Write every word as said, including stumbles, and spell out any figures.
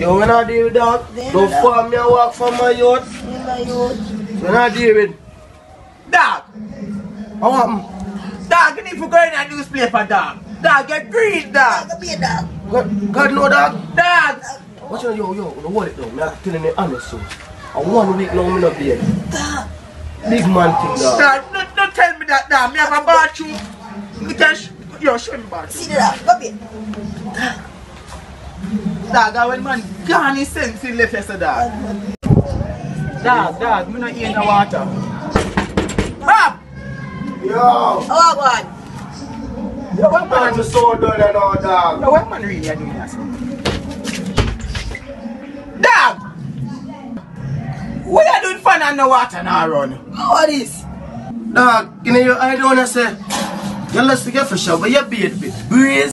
Yo, when I deal with dog, don't farm me and walk from my youth. My youth. When I deal with Dog. how happen? Dog, you need to go in and newspaper, dog. Dog, get green, dog. Dog, be a dog. God, God know dog. Dog. Watch out, yo, yo, no hold it down. I'm telling you honest, so. And one week now, I'm not being. Dog. Big man thing, dog. Dog, don't, don't tell me that, dog. Me have a bathroom. You can sh yo, show me bathroom. See the dog, go be. Dog, I when man gone his sense in left yesterday, dog. Dog, dog, me not eat in the water. Bob! Yo! Oh, God. Yo, what man I'm so done and all, dog. Yo, what man really are doing that? Dog! What are you doing fun and no water now run? What is? Dog, you know, I don't want to say, you're less to get for sure, but you're bait, bit. Breeze.